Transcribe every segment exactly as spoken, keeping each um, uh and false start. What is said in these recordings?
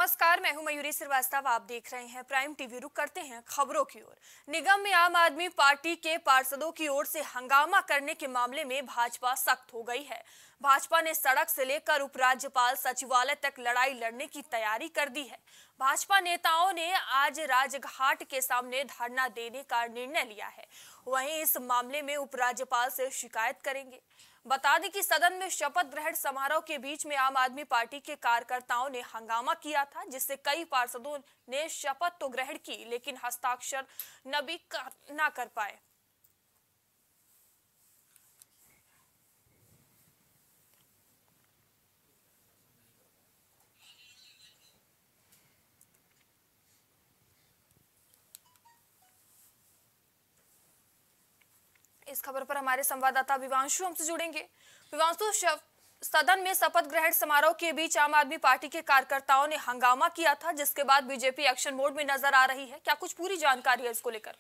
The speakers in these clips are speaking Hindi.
नमस्कार, मैं हूं मयूरी श्रीवास्तव। आप देख रहे हैं प्राइम टीवी। रुक करते हैं खबरों की ओर। निगम में आम आदमी पार्टी के पार्षदों की ओर से हंगामा करने के मामले में भाजपा सख्त हो गई है। भाजपा ने सड़क से लेकर उपराज्यपाल सचिवालय तक लड़ाई लड़ने की तैयारी कर दी है। भाजपा नेताओं ने आज राजघाट के सामने धरना देने का निर्णय लिया है। वहीं इस मामले में उपराज्यपाल से शिकायत करेंगे। बता दें कि सदन में शपथ ग्रहण समारोह के बीच में आम आदमी पार्टी के कार्यकर्ताओं ने हंगामा किया था, जिससे कई पार्षदों ने शपथ तो ग्रहण की, लेकिन हस्ताक्षर न भी कर, न कर पाए। इस खबर पर हमारे संवाददाता विवांशु हमसे जुड़ेंगे। विवांशु, सदन में शपथ ग्रहण समारोह के बीच आम आदमी पार्टी के कार्यकर्ताओं ने हंगामा किया था, जिसके बाद बीजेपी एक्शन मोड में नजर आ रही है। क्या कुछ पूरी जानकारी है इसको लेकर?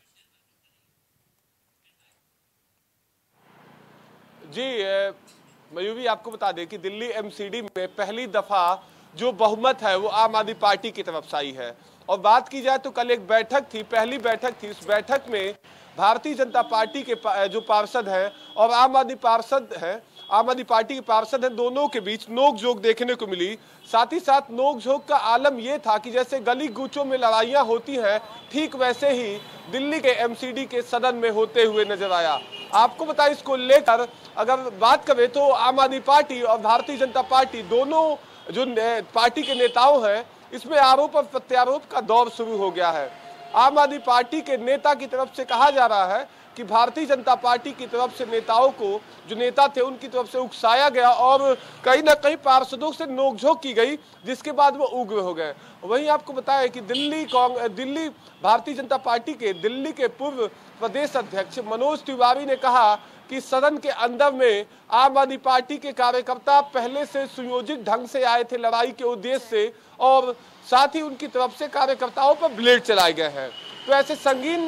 जी मयूरी, आपको बता दें कि दिल्ली एमसीडी में पहली दफा जो बहुमत है वो आम आदमी पार्टी की तरफ से आई है। और बात की जाए तो कल एक बैठक थी, पहली बैठक थी। उस बैठक में भारतीय जनता पार्टी के जो पार्षद हैं और आम आदमी पार्षद हैं, आम आदमी पार्टी के पार्षद हैं, दोनों के बीच नोकझोंक देखने को मिली। साथ ही साथ नोकझोंक का आलम यह था कि जैसे गली कूचों में लड़ाइयां होती हैं, ठीक वैसे ही दिल्ली के एमसीडी के सदन में होते हुए नजर आया। आपको बताएं, इसको लेकर अगर बात करें तो आम आदमी पार्टी और भारतीय जनता पार्टी दोनों जो पार्टी के नेताओं हैं, इसमें आरोप और प्रत्यारोप का दौर शुरू हो गया है। आम आदमी पार्टी के नेता की तरफ से कहा जा रहा है कि भारतीय जनता पार्टी की तरफ से नेताओं को, जो नेता थे उनकी तरफ से उकसाया गया और कहीं ना कहीं पार्षदों से नोकझोंक की गई, जिसके बाद वो उग्र हो गए। वहीं आपको बताया कि दिल्ली कांग्रेस दिल्ली भारतीय जनता पार्टी के दिल्ली के पूर्व प्रदेश अध्यक्ष मनोज तिवारी ने कहा कि सदन के अंदर में आम आदमी पार्टी के कार्यकर्ता पहले से सुयोजित ढंग से आए थे लड़ाई के उद्देश्य से, और साथ ही उनकी तरफ से कार्यकर्ताओं पर ब्लेड चलाए गए हैं। तो ऐसे संगीन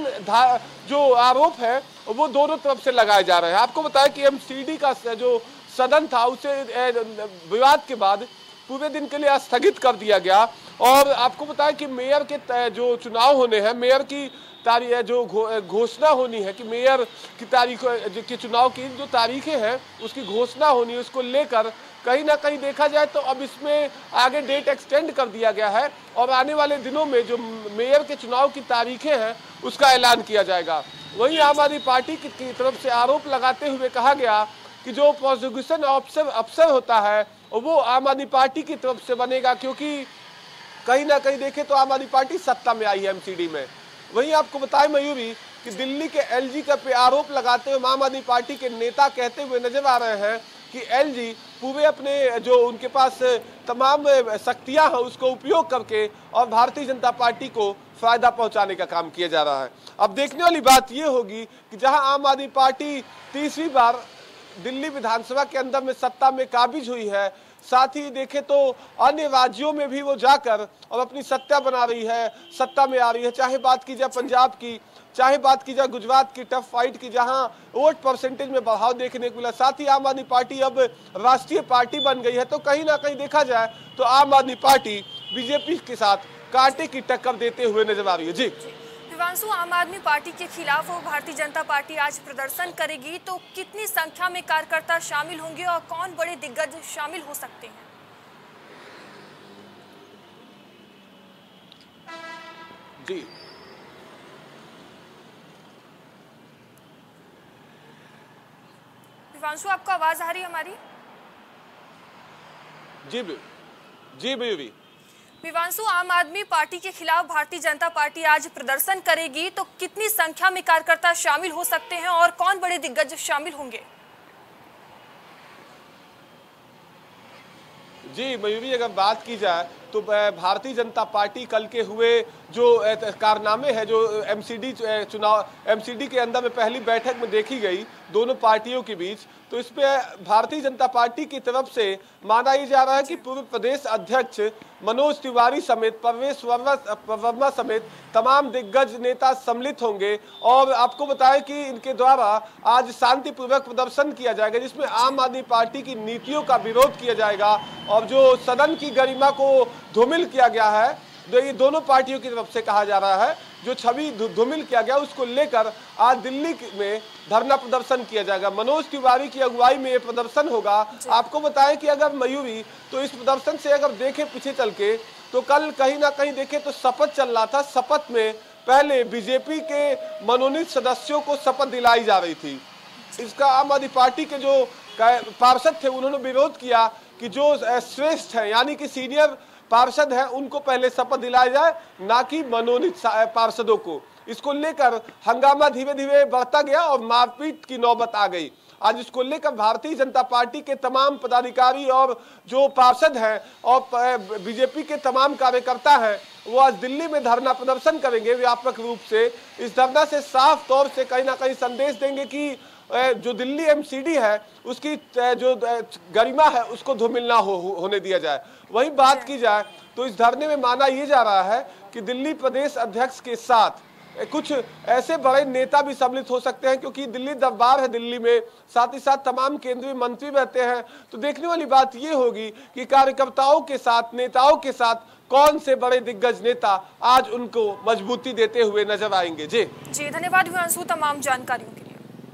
जो आरोप है वो दोनों तरफ से लगाए जा रहे हैं। आपको बताया कि एमसीडी का जो सदन था उसे विवाद के बाद पूरे दिन के लिए स्थगित कर दिया गया। और आपको बताया कि मेयर के जो चुनाव होने हैं, मेयर की तारीख जो घोषणा होनी है कि मेयर की तारीख की चुनाव की जो तारीखें हैं उसकी घोषणा होनी है, उसको लेकर कहीं ना कहीं देखा जाए तो अब इसमें आगे डेट एक्सटेंड कर दिया गया है और आने वाले दिनों में जो मेयर के चुनाव की तारीखें हैं उसका ऐलान किया जाएगा। वहीं आम आदमी पार्टी की तरफ से आरोप लगाते हुए कहा गया कि जो प्रोसिक्यूशन अफसर अफसर होता है वो आम आदमी पार्टी की तरफ से बनेगा, क्योंकि कहीं ना कहीं देखे तो आम आदमी पार्टी सत्ता में आई है एमसीडी में। वहीं आपको बताएं मयूरी कि दिल्ली के एलजी का पे आरोप लगाते हुए आम आदमी पार्टी के नेता कहते हुए नजर आ रहे हैं कि एलजी पूरे अपने जो उनके पास तमाम शक्तियां हैं उसको उपयोग करके और भारतीय जनता पार्टी को फायदा पहुंचाने का काम किया जा रहा है। अब देखने वाली बात यह होगी कि जहां आम आदमी पार्टी तीसरी बार दिल्ली विधानसभा के अंदर में सत्ता में काबिज हुई है, साथ ही देखें तो अन्य राज्यों में भी वो जाकर और अपनी सत्ता बना रही है, सत्ता में आ रही है। चाहे बात की जाए पंजाब की, चाहे बात की जाए गुजरात की टफ फाइट की, जहां वोट परसेंटेज में बढ़ाव देखने को मिला। साथ ही आम आदमी पार्टी अब राष्ट्रीय पार्टी बन गई है। तो कहीं ना कहीं देखा जाए तो आम आदमी पार्टी बीजेपी के साथ कांटे की टक्कर देते हुए नजर आ रही है। जी विवांशु, आम आदमी पार्टी के खिलाफ भारतीय जनता पार्टी आज प्रदर्शन करेगी, तो कितनी संख्या में कार्यकर्ता शामिल होंगे और कौन बड़े दिग्गज शामिल हो सकते हैं? जी विवांशु, आपको आवाज आ रही है हमारी? जी जी बेबी विवांशु, आम आदमी पार्टी के खिलाफ भारतीय जनता पार्टी आज प्रदर्शन करेगी, तो कितनी संख्या में कार्यकर्ता शामिल हो सकते हैं और कौन बड़े दिग्गज शामिल होंगे? जी मयूरी, अगर बात की जाए तो भारतीय जनता पार्टी कल के हुए जो कारनामे हैं, जो एमसीडी चुनाव एमसीडी के अंदर में पहली बैठक में देखी गई दोनों पार्टियों के बीच, तो इस पे भारतीय जनता पार्टी की तरफ से माना ही जा रहा है कि पूर्व प्रदेश अध्यक्ष मनोज तिवारी समेत परवेश वर्मा समेत तमाम दिग्गज नेता सम्मिलित होंगे। और आपको बताएं कि इनके द्वारा आज शांतिपूर्वक प्रदर्शन किया जाएगा, जिसमें आम आदमी पार्टी की नीतियों का विरोध किया जाएगा और जो सदन की गरिमा को धूमिल किया गया है, जो ये दोनों पार्टियों की तरफ से कहा जा रहा है, जो छवि धूमिल किया गया उसको लेकर आज दिल्ली में धरना प्रदर्शन किया जाएगा। मनोज तिवारी की अगुवाई में ये प्रदर्शन होगा। आपको बताएं कि अगर मयूरी तो इस प्रदर्शन से अगर देखें पीछे चल के, तो कल कहीं ना कहीं देखें तो शपथ चल रहा था। शपथ में पहले बीजेपी के मनोनीत सदस्यों को शपथ दिलाई जा रही थी। इसका आम आदमी पार्टी के जो पार्षद थे उन्होंने विरोध किया कि जो श्रेष्ठ है यानी कि सीनियर पार्षद हैं उनको पहले शपथ दिलाया जाए, ना कि मनोनीत पार्षदों को। इसको लेकर हंगामा धीरे धीरे बढ़ता गया और मारपीट की नौबत आ गई। आज इसको लेकर भारतीय जनता पार्टी के तमाम पदाधिकारी और जो पार्षद हैं और बीजेपी के तमाम कार्यकर्ता हैं वो आज दिल्ली में धरना प्रदर्शन करेंगे व्यापक रूप से। इस धरना से साफ तौर से कहीं ना कहीं संदेश देंगे कि जो दिल्ली एमसीडी है उसकी जो गरिमा है उसको धूमिल ना हो, होने दिया जाए। वही बात की जाए तो इस धरने में माना यह जा रहा है कि दिल्ली प्रदेश अध्यक्ष के साथ कुछ ऐसे बड़े नेता भी सम्मिलित हो सकते हैं, क्योंकि दिल्ली दरबार है दिल्ली में, साथ ही साथ तमाम केंद्रीय मंत्री रहते हैं। तो देखने वाली बात ये होगी कि कार्यकर्ताओं के साथ, नेताओं के साथ कौन से बड़े दिग्गज नेता आज उनको मजबूती देते हुए नजर आएंगे। जी जी धन्यवाद हिमांशु तमाम जानकारियों के लिए।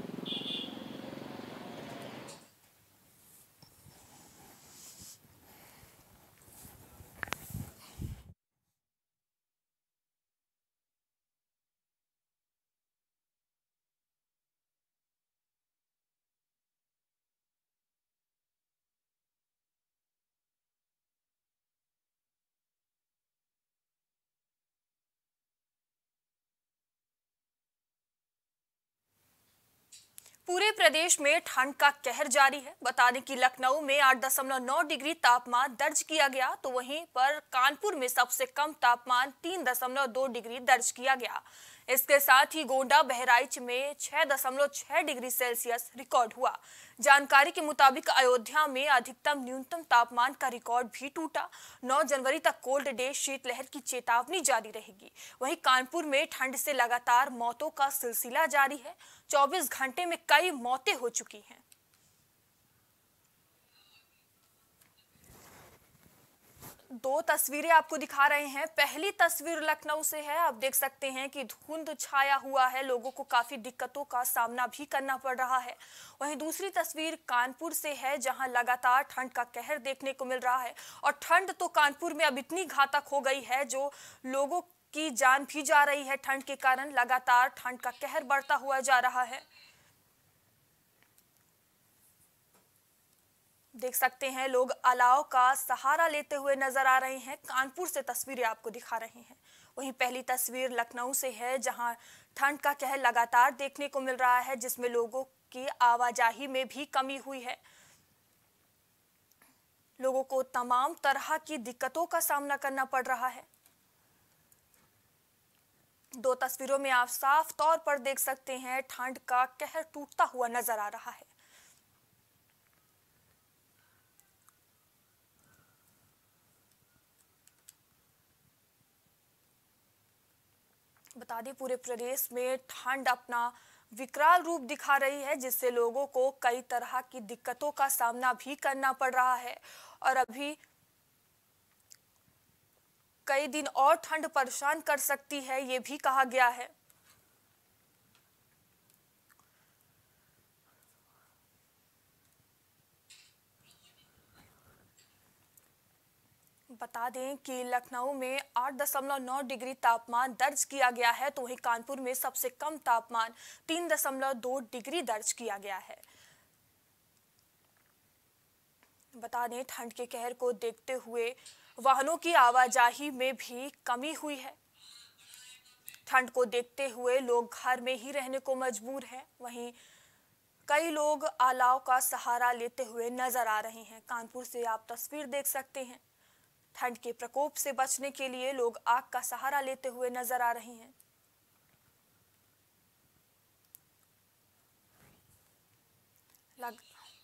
पूरे प्रदेश में ठंड का कहर जारी है। बता दें कि लखनऊ में आठ दशमलव नौ डिग्री तापमान दर्ज किया गया, तो वहीं पर कानपुर में सबसे कम तापमान तीन दशमलव दो डिग्री दर्ज किया गया। इसके साथ ही गोंडा बहराइच में छह दशमलव छह डिग्री सेल्सियस रिकॉर्ड हुआ। जानकारी के मुताबिक अयोध्या में अधिकतम न्यूनतम तापमान का रिकॉर्ड भी टूटा। नौ जनवरी तक कोल्ड डे शीतलहर की चेतावनी जारी रहेगी। वहीं कानपुर में ठंड से लगातार मौतों का सिलसिला जारी है। चौबीस घंटे में कई मौतें हो चुकी हैं। दो तस्वीरें आपको दिखा रहे हैं। पहली तस्वीर लखनऊ से है। आप देख सकते हैं कि धुंध छाया हुआ है, लोगों को काफी दिक्कतों का सामना भी करना पड़ रहा है। वहीं दूसरी तस्वीर कानपुर से है, जहां लगातार ठंड का कहर देखने को मिल रहा है। और ठंड तो कानपुर में अब इतनी घातक हो गई है जो लोगों की जान भी जा रही है। ठंड के कारण लगातार ठंड का कहर बढ़ता हुआ जा रहा है। देख सकते हैं लोग अलाव का सहारा लेते हुए नजर आ रहे हैं। कानपुर से तस्वीरें आपको दिखा रहे हैं। वहीं पहली तस्वीर लखनऊ से है, जहां ठंड का कहर लगातार देखने को मिल रहा है, जिसमें लोगों की आवाजाही में भी कमी हुई है। लोगों को तमाम तरह की दिक्कतों का सामना करना पड़ रहा है। दो तस्वीरों में आप साफ तौर पर देख सकते हैं ठंड का कहर टूटता हुआ नजर आ रहा है। बता दें पूरे प्रदेश में ठंड अपना विकराल रूप दिखा रही है, जिससे लोगों को कई तरह की दिक्कतों का सामना भी करना पड़ रहा है। और अभी कई दिन और ठंड परेशान कर सकती है, ये भी कहा गया है। बता दें कि लखनऊ में आठ दशमलव नौ डिग्री तापमान दर्ज किया गया है, तो वहीं कानपुर में सबसे कम तापमान तीन दशमलव दो डिग्री दर्ज किया गया है। बता दें ठंड के कहर को देखते हुए वाहनों की आवाजाही में भी कमी हुई है। ठंड को देखते हुए लोग घर में ही रहने को मजबूर हैं। वहीं कई लोग अलाव का सहारा लेते हुए नजर आ रहे हैं। कानपुर से आप तस्वीर देख सकते हैं। ठंड के प्रकोप से बचने के लिए लोग आग का सहारा लेते हुए नजर आ रहे हैं। लग...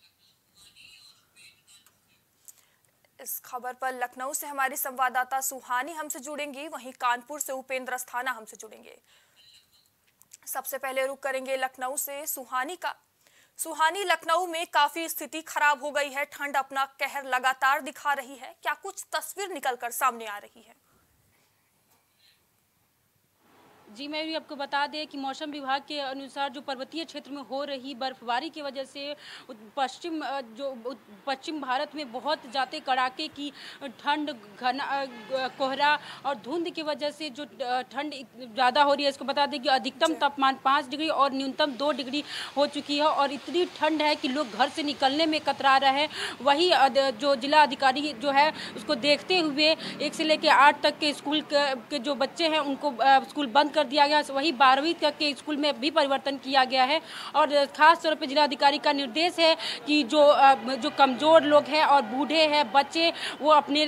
इस खबर पर लखनऊ से हमारी संवाददाता सुहानी हमसे जुड़ेंगी, वहीं कानपुर से उपेंद्र अस्थाना हमसे जुड़ेंगे। सबसे पहले रुक करेंगे लखनऊ से सुहानी का। सुहानी, लखनऊ में काफी स्थिति खराब हो गई है। ठंड अपना कहर लगातार दिखा रही है। क्या कुछ तस्वीर निकलकर सामने आ रही है? जी, मैं भी आपको बता दें कि मौसम विभाग के अनुसार जो पर्वतीय क्षेत्र में हो रही बर्फबारी की वजह से पश्चिम जो पश्चिम भारत में बहुत ज़्यादा कड़ाके की ठंड, घना कोहरा और धुंध की वजह से जो ठंड ज़्यादा हो रही है। इसको बता दें कि अधिकतम तापमान पाँच डिग्री और न्यूनतम दो डिग्री हो चुकी है और इतनी ठंड है कि लोग घर से निकलने में कतरा रहे हैं। वही जो जिला अधिकारी जो है उसको देखते हुए एक से लेकर आठ तक के स्कूल के जो बच्चे हैं उनको स्कूल बंद कर दिया गया। वही बारहवीं तक के स्कूल में भी परिवर्तन किया गया है और खास तौर पे जिलाधिकारी का निर्देश है कि जो जो कमजोर लोग हैं और बूढ़े हैं, बच्चे, वो अपने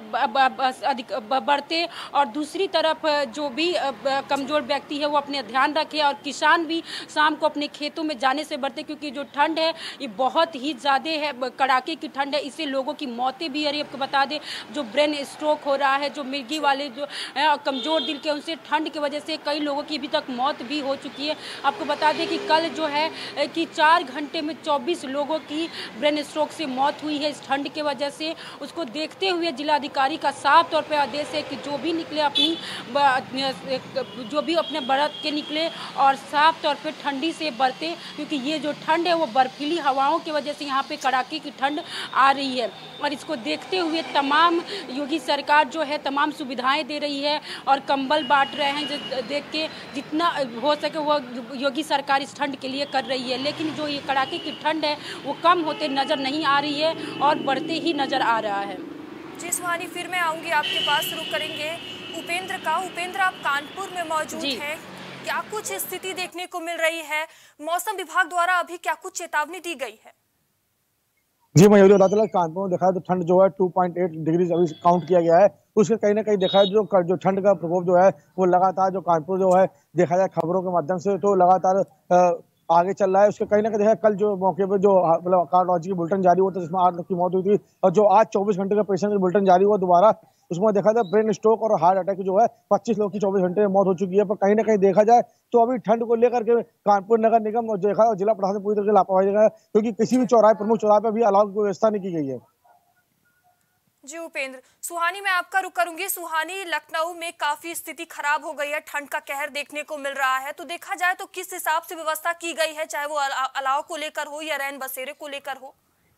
बढ़ते और दूसरी तरफ जो भी कमजोर व्यक्ति है वो अपने ध्यान रखे और किसान भी शाम को अपने खेतों में जाने से बढ़ते, क्योंकि जो ठंड है ये बहुत ही ज़्यादा है, कड़ाके की ठंड है। इससे लोगों की मौतें भी आ रही है। आपको बता दें जो ब्रेन स्ट्रोक हो रहा है, जो मिर्गी वाले जो कमजोर दिल के, उनसे ठंड की वजह से कई लोगों की अभी तक मौत भी हो चुकी है। आपको बता दें कि कल जो है कि चार घंटे में चौबीस लोगों की ब्रेन स्ट्रोक से मौत हुई है इस ठंड के वजह से। उसको देखते हुए जिलाधिकारी का साफ तौर पर आदेश है कि जो भी निकले अपनी जो भी अपने बरत के निकले और साफ तौर पर ठंडी से बरते, क्योंकि ये जो ठंड है वो बर्फीली हवाओं की वजह से यहाँ पे कड़ाके की ठंड आ रही है। और इसको देखते हुए तमाम योगी सरकार जो है तमाम सुविधाएं दे रही है और कंबल बांट रहे हैं। जो देख के जितना हो सके वो योगी सरकार इस ठंड के लिए कर रही है, लेकिन जो ये कड़ाके की ठंड है वो कम होते नज़र नहीं आ रही है और बढ़ते ही नज़र आ रहा है। जी सुहानी, फिर मैं आऊँगी आपके पास, शुरू करेंगे उपेंद्र का। उपेंद्र, आप कानपुर में मौजूद हैं, क्या कुछ स्थिति देखने को मिल रही है? मौसम विभाग द्वारा अभी क्या कुछ चेतावनी दी गई है? जी मैं बता चला, कानपुर में देखा है तो ठंड जो है दो पॉइंट आठ डिग्री अभी काउंट किया गया है। उसके कहीं ना कहीं देखा है जो जो ठंड का प्रकोप जो है वो लगातार जो कानपुर जो है देखा जाए खबरों के माध्यम से तो लगातार आगे चल रहा है। उसके कहीं ना कहीं देखा कल जो मौके पर जो मतलब कार्डियोलॉजी की बुलेटिन जारी हुआ था जिसमें आठ लोग की मौत हुई थी, और जो आज चौबीस घंटे का पेशेंट का बुलेटिन जारी हुआ दोबारा, उसमें देखा जाए ब्रेन स्ट्रोक और हार्ट अटैक जो है पच्चीस लोग की चौबीस घंटे में मौत हो चुकी है। पर कहीं ना कहीं देखा जाए तो अभी ठंड को लेकर के कानपुर नगर निगम और देखा और जिला प्रशासन पूरी तरह से लापरवाही है, क्योंकि किसी भी चौराहे प्रमुख चौराहे पर भी अलाव की व्यवस्था नहीं की गई है। जी उपेंद्र, सुहानी मैं आपका रुख करूंगी। सुहानी, लखनऊ में काफी स्थिति खराब हो गई है, ठंड का कहर देखने को मिल रहा है, तो देखा जाए तो किस हिसाब से व्यवस्था की गई है, चाहे वो अलाव को लेकर हो या रैन बसेरे को लेकर हो?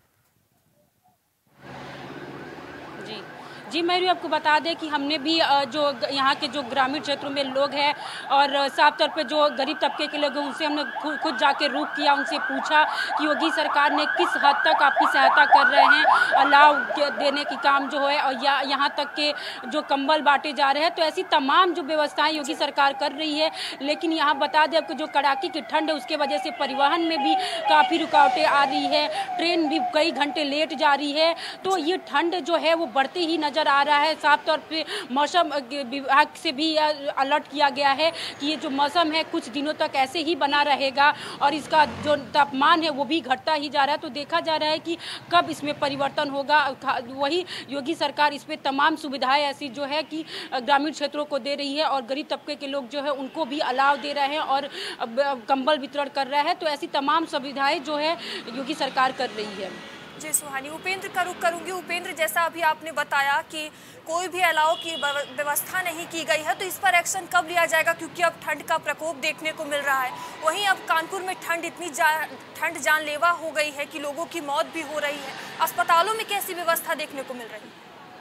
जी जी मैं भी आपको बता दें कि हमने भी जो यहाँ के जो ग्रामीण क्षेत्रों में लोग हैं और साफ तौर पे जो गरीब तबके के लोग हैं उनसे हमने खुद जाके रुख किया, उनसे पूछा कि योगी सरकार ने किस हद तक आपकी सहायता कर रहे हैं, अलाव देने की काम जो है और या यहाँ तक के जो कंबल बांटे जा रहे हैं। तो ऐसी तमाम जो व्यवस्थाएं योगी सरकार कर रही है, लेकिन यहाँ बता दें आपको जो कड़ाके की ठंड है उसके वजह से परिवहन में भी काफ़ी रुकावटें आ रही है, ट्रेन भी कई घंटे लेट जा रही है। तो ये ठंड जो है वो बढ़ते ही नजर आ रहा है। साफ तौर पे मौसम विभाग से भी अलर्ट किया गया है कि ये जो मौसम है कुछ दिनों तक ऐसे ही बना रहेगा और इसका जो तापमान है वो भी घटता ही जा रहा है। तो देखा जा रहा है कि कब इसमें परिवर्तन होगा। वही योगी सरकार इस पे तमाम सुविधाएं ऐसी जो है कि ग्रामीण क्षेत्रों को दे रही है और गरीब तबके के लोग जो है उनको भी अलाव दे रहे हैं और कंबल वितरण कर रहा है। तो ऐसी तमाम सुविधाएं जो है योगी सरकार कर रही है। जी सुहानी, उपेंद्र का रुख करूंगी। उपेंद्र, जैसा अभी आपने बताया कि कोई भी अलाव की व्यवस्था नहीं की गई है, तो इस पर एक्शन कब लिया जाएगा, क्योंकि अब ठंड का प्रकोप देखने को मिल रहा है। वहीं अब कानपुर में ठंड इतनी जा, ठंड जानलेवा हो गई है कि लोगों की मौत भी हो रही है। अस्पतालों में कैसी व्यवस्था देखने को मिल रही है?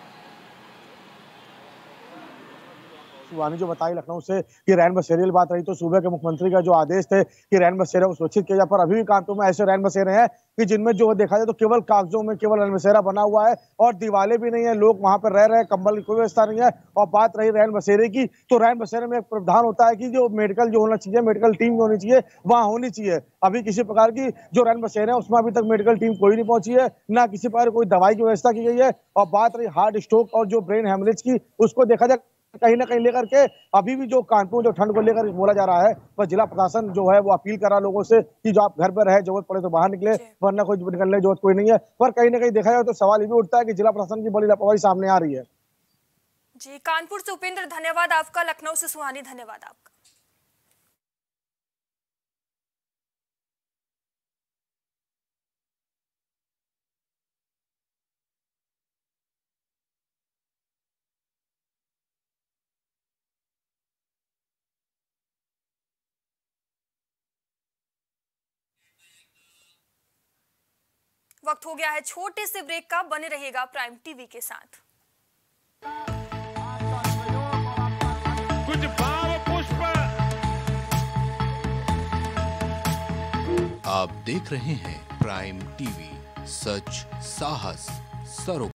वानी जो बताई लखनऊ से कि रैन बसेरे बात रही तो सूबे के मुख्यमंत्री का जो आदेश थे कि रैन बसेरे को सुरक्षित किया जाए, पर अभी भी कानपुर में ऐसे रैन बसेरे हैं कि जिनमें जो देखा जाए तो केवल कागजों में केवल रैन बसेरा बना हुआ है और दीवारें भी नहीं है, लोग वहां पर रह रहे हैं, कंबल की कोई व्यवस्था नहीं है। और बात रही रैन बसेरे की, तो रैन बसेरे में एक प्रावधान होता है कि जो मेडिकल जो होना चाहिए, मेडिकल टीम होनी चाहिए, वहां होनी चाहिए। अभी किसी प्रकार की जो रैन बसेरे है उसमें अभी तक मेडिकल टीम कोई नहीं पहुंची है, ना किसी प्रकार कोई दवाई की व्यवस्था की गई है। और बात रही हार्ट स्ट्रोक और जो ब्रेन हेमरेज की, उसको देखा जाए कहीं ना कहीं लेकर के अभी भी जो कानपुर जो ठंड को लेकर बोला जा रहा है, पर जिला प्रशासन जो है वो अपील कर रहा है लोगों से कि जो आप घर पर रहे, जरूरत पड़े तो बाहर निकले, वरना कोई निकलने की जरूरत कोई नहीं है। पर कहीं ना कहीं देखा जाए तो सवाल ये भी उठता है कि जिला प्रशासन की बड़ी लापरवाही सामने आ रही है। जी कानपुर से उपेंद्र धन्यवाद आपका, लखनऊ से सुहानी धन्यवाद आपका। वक्त हो गया है छोटे से ब्रेक का, बने रहिएगा प्राइम टीवी के साथ। कुछ भाव पुष्प। आप देख रहे हैं प्राइम टीवी, सच साहस सरोकार।